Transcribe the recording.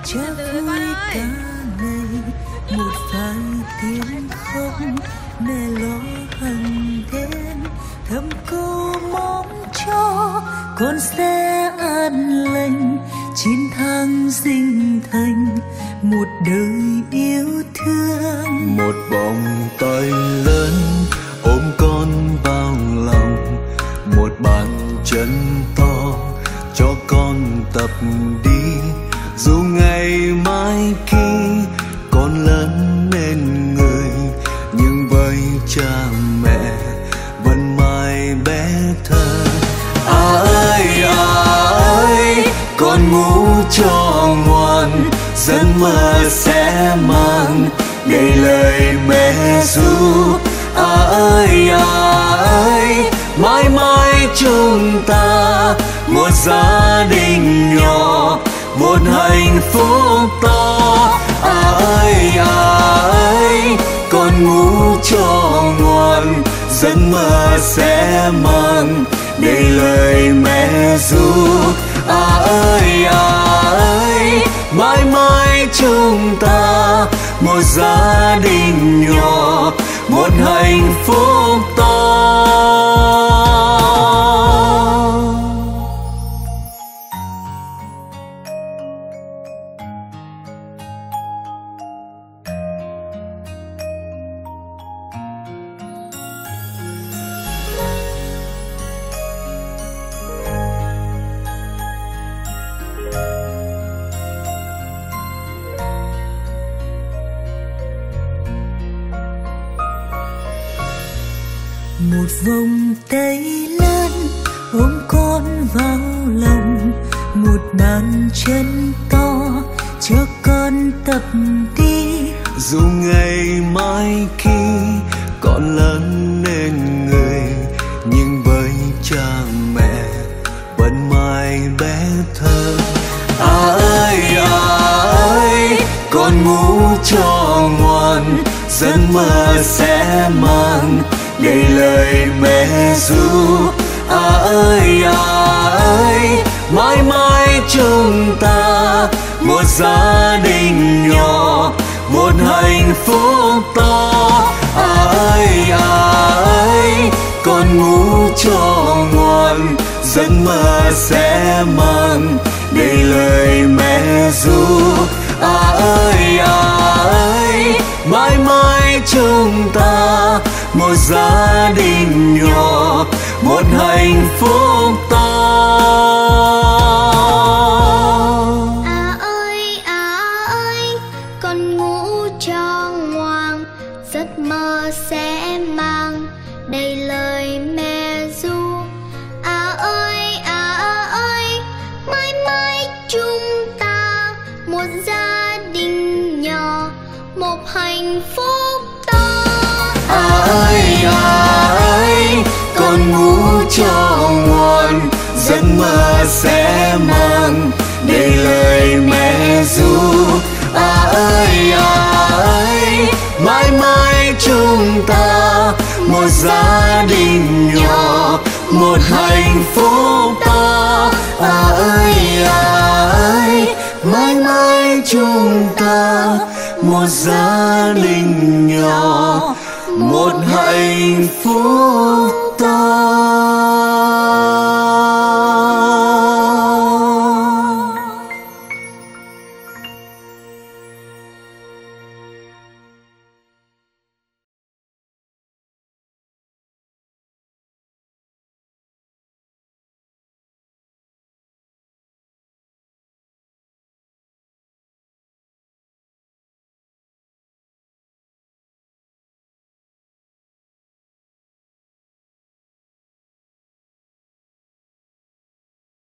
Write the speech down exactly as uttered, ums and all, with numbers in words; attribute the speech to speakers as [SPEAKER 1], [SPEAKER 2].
[SPEAKER 1] cha vui cả ngày một vài tiếng khóc, mẹ lo hằng đêm thầm câu mong cho con sẽ an lành chín tháng sinh thành một đời yêu thương.
[SPEAKER 2] Một vòng tay lớn ôm con vào lòng, một bàn chân to cho con tập đi, dù ngày mai khi con lớn lên người, nhưng với cha mẹ vẫn mãi bé thơ. À ơi à ơi, con ngủ cho ngoan, giấc mơ sẽ mang đầy lời mẹ ru. À ơi à ơi, mãi mãi chúng ta một gia đình nhỏ, một hạnh phúc to. À ơi à ơi, con ngủ cho ngoan, giấc mơ sẽ mang đầy lời mẹ ru. À ơi à ơi, mãi mãi chúng ta một gia đình nhỏ, một hạnh phúc to.
[SPEAKER 1] Một vòng tay lớn ôm con vào lòng, một bàn chân to cho con tập đi,
[SPEAKER 2] dù ngày mai khi con lớn lên người, nhưng với cha mẹ vẫn mãi bé thơ. À ơi à ơi, con ngủ cho ngoan, giấc mơ sẽ mang đầy lời mẹ ru. À ơi à ơi, mãi mãi chúng ta một gia đình nhỏ, một hạnh phúc to. À ơi à ơi, con ngủ cho ngoan, giấc mơ sẽ mang đầy lời mẹ ru. À ơi à ơi, mãi mãi chúng ta một gia đình nhỏ, một hạnh phúc to.
[SPEAKER 3] À ơi à ơi, con ngủ cho ngoan, giấc mơ sẽ mang đầy lời mẹ ru. À ơi à ơi, mãi mãi chúng ta một gia đình nhỏ, một hạnh phúc to.
[SPEAKER 2] À ơi à ơi, con ngủ cho ngoan, giấc mơ sẽ mang đầy lời mẹ ru. À ơi à ơi, mãi mãi chúng ta một gia đình nhỏ, một hạnh phúc to. À ơi à ơi, mãi mãi chúng ta một gia đình nhỏ, một hạnh phúc